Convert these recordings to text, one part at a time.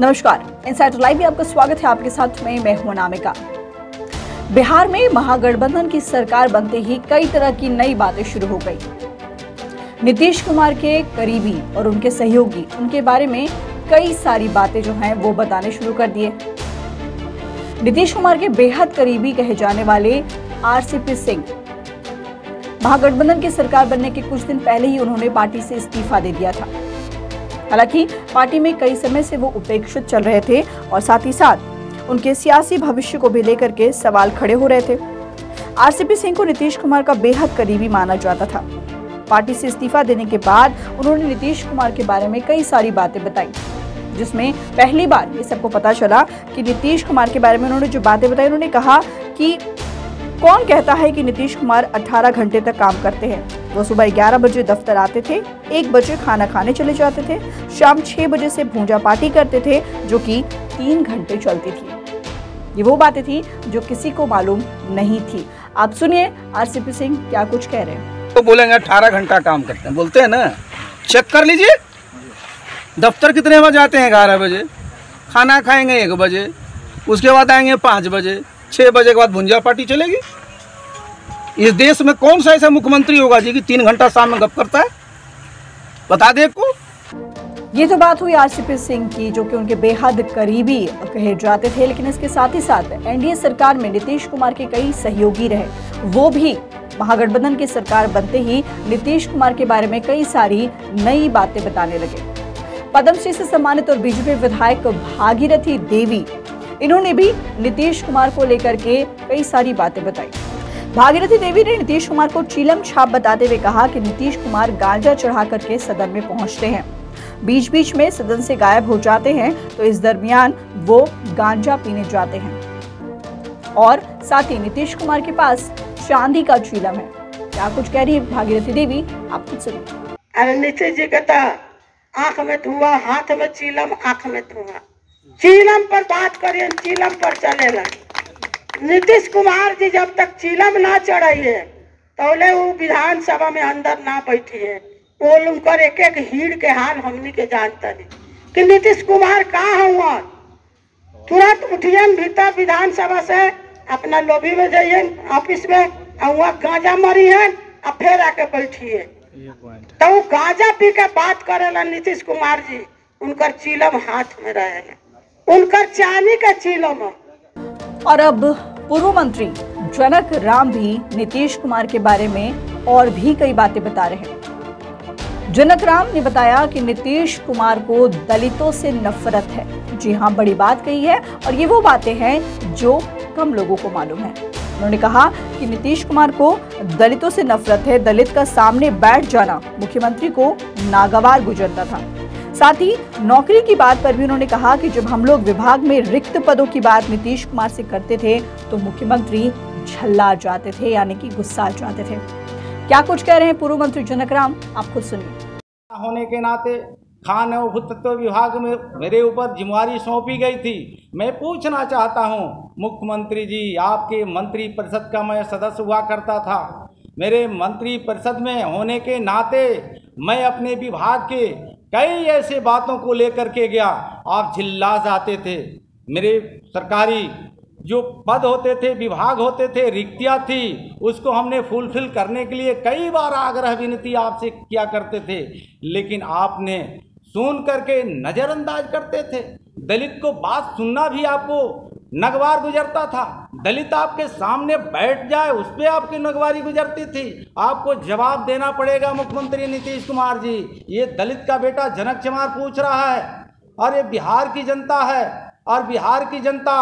नमस्कार, insider live में आपका स्वागत है। आपके साथ मैं हूं अनामिका। बिहार में महागठबंधन की सरकार बनते ही कई तरह की नई बातें शुरू हो गई। नीतीश कुमार के करीबी और उनके सहयोगी उनके बारे में कई सारी बातें जो हैं वो बताने शुरू कर दिए। नीतीश कुमार के बेहद करीबी कहे जाने वाले आरसीपी सिंह महागठबंधन की सरकार बनने के कुछ दिन पहले ही उन्होंने पार्टी से इस्तीफा दे दिया था। हालांकि पार्टी में कई समय से वो उपेक्षित चल रहे थे और साथ ही साथ उनके सियासी भविष्य को भी लेकर के सवाल खड़े हो रहे थे। आरसीपी सिंह को नीतीश कुमार का बेहद करीबी माना जाता था। पार्टी से इस्तीफा देने के बाद उन्होंने नीतीश कुमार के बारे में कई सारी बातें बताई, जिसमें पहली बार ये सबको पता चला कि नीतीश कुमार के बारे में उन्होंने जो बातें बताई, उन्होंने कहा कि कौन कहता है कि नीतीश कुमार 18 घंटे तक काम करते हैं। वो सुबह 11 बजे दफ्तर आते थे, 1 बजे खाना खाने चले जाते थे, शाम 6 बजे से भूंजा पार्टी करते थे जो कि 3 घंटे चलती थी। ये वो बातें थी जो किसी को मालूम नहीं थी। आप सुनिए आरसीपी सिंह क्या कुछ कह रहे हैं। तो बोलेंगे 18 घंटा काम करते हैं, बोलते हैं ना, चेक कर लीजिए। दफ्तर कितने बजे आते हैं? 11 बजे। खाना खाएंगे 1 बजे, उसके बाद आएंगे 5 बजे, 6 बजे के बाद भुंजा पार्टी चलेगी। इस देश में कौन सा ऐसा मुख्यमंत्री होगा जी कि 3 घंटा शाम में गप करता है? बता दे को। ये तो बात हुई आरसीपी सिंह की, जो कि उनके बेहद करीबी कहे जाते थे। लेकिन इसके साथ ही साथ एनडीए सरकार में नीतीश कुमार के कई सहयोगी रहे। वो भी महागठबंधन की सरकार बनते ही नीतीश कुमार के बारे में कई सारी नई बातें बताने लगे। पद्मश्री से सम्मानित और बीजेपी विधायक भागीरथी देवी, इन्होंने भी नीतीश कुमार को लेकर के कई सारी बातें बताई। भागीरथी देवी ने नीतीश कुमार को चीलम छाप बताते हुए कहा कि नीतीश कुमार गांजा चढ़ा करके सदन में पहुंचते हैं, बीच बीच में सदन से गायब हो जाते हैं, तो इस दरमियान वो गांजा पीने जाते हैं। और साथ ही नीतीश कुमार के पास चांदी का चीलम है। क्या कुछ कह रही है भागीरथी देवी, आप कुछ सुनिए। अरे नीतीश जी कहता आंख में धुआं, हाथ में चीलम, आंख में धुआं। चीलम पर बात करिए, चीलम पर चलेगा। नीतीश कुमार जी जब तक चीलम ना चढ़ाइए तौले वो विधानसभा में अंदर ना बैठिए। वो उनकर एक एक हीड़ के हाल हमनी के जानता नहीं कि नीतीश कुमार कहाँ हुआ। तुरंत उठिए भीतर विधानसभा से, अपना लॉबी में जाइए ऑफिस में, और वहाँ गांजा मरी है और फिर आके बैठिए। तो वो गांजा पी के बात करेला नीतीश कुमार जी, उनकर चीलम हाथ में रहेगा, उनकर चांदी का चीलम। और अब पूर्व मंत्री जनक राम भी नीतीश कुमार के बारे में और भी कई बातें बता रहे हैं। जनक राम ने बताया कि नीतीश कुमार को दलितों से नफरत है। जी हाँ, बड़ी बात कही है और ये वो बातें हैं जो कम लोगों को मालूम है। उन्होंने कहा कि नीतीश कुमार को दलितों से नफरत है। दलित का सामने बैठ जाना मुख्यमंत्री को नागवार गुजरता था। साथ ही नौकरी की बात पर भी उन्होंने कहा कि जब हम लोग विभाग में रिक्त पदों की बात नीतीश कुमार से करते थे तो मुख्यमंत्री झल्ला जाते थे, यानी कि गुस्सा जाते थे। क्या कुछ कह रहे हैं पूर्व मंत्री जनक राम, आप खुद सुनिए। होने के नाते खान एवं भूतत्व विभाग में मेरे ऊपर जिम्मेवारी सौंपी गई थी। मैं पूछना चाहता हूं मुख्यमंत्री जी, आपके मंत्री परिषद का मैं सदस्य हुआ करता था। मेरे मंत्री परिषद में होने के नाते मैं अपने विभाग के कई ऐसे बातों को लेकर के गया, आप चिल्ला जाते थे। मेरे सरकारी जो पद होते थे, विभाग होते थे, रिक्तियाँ थी, उसको हमने फुलफिल करने के लिए कई बार आग्रह विनती आपसे किया करते थे, लेकिन आपने सुन करके नज़रअंदाज करते थे। दलित को बात सुनना भी आपको नगवार गुजरता था। दलित आपके सामने बैठ जाए उस पर आपकी नगवारी गुजरती थी। आपको जवाब देना पड़ेगा मुख्यमंत्री नीतीश कुमार जी। ये दलित का बेटा जनक चमार पूछ रहा है और ये बिहार की जनता है। और बिहार की जनता,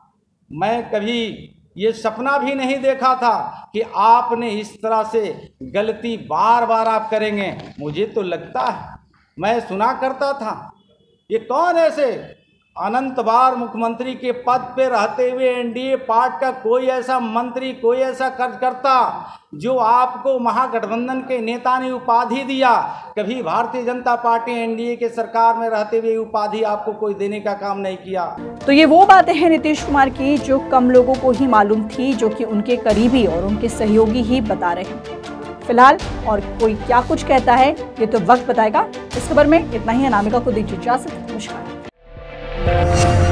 मैं कभी ये सपना भी नहीं देखा था कि आपने इस तरह से गलती बार बार आप करेंगे। मुझे तो लगता है, मैं सुना करता था, ये कौन ऐसे अनंत बार मुख्यमंत्री के पद पे रहते हुए एनडीए पार्टी का कोई ऐसा मंत्री, कोई ऐसा कार्यकर्ता जो आपको महागठबंधन के नेता ने उपाधि दिया, कभी भारतीय जनता पार्टी एनडीए के सरकार में रहते हुए उपाधि आपको कोई देने का काम नहीं किया। तो ये वो बातें हैं नीतीश कुमार की जो कम लोगों को ही मालूम थी, जो कि उनके करीबी और उनके सहयोगी ही बता रहे हैं। फिलहाल और कोई क्या कुछ कहता है ये तो वक्त बताएगा। इस खबर में इतना ही। अनामिका को दीजिए इजाजत। नमस्कार। है।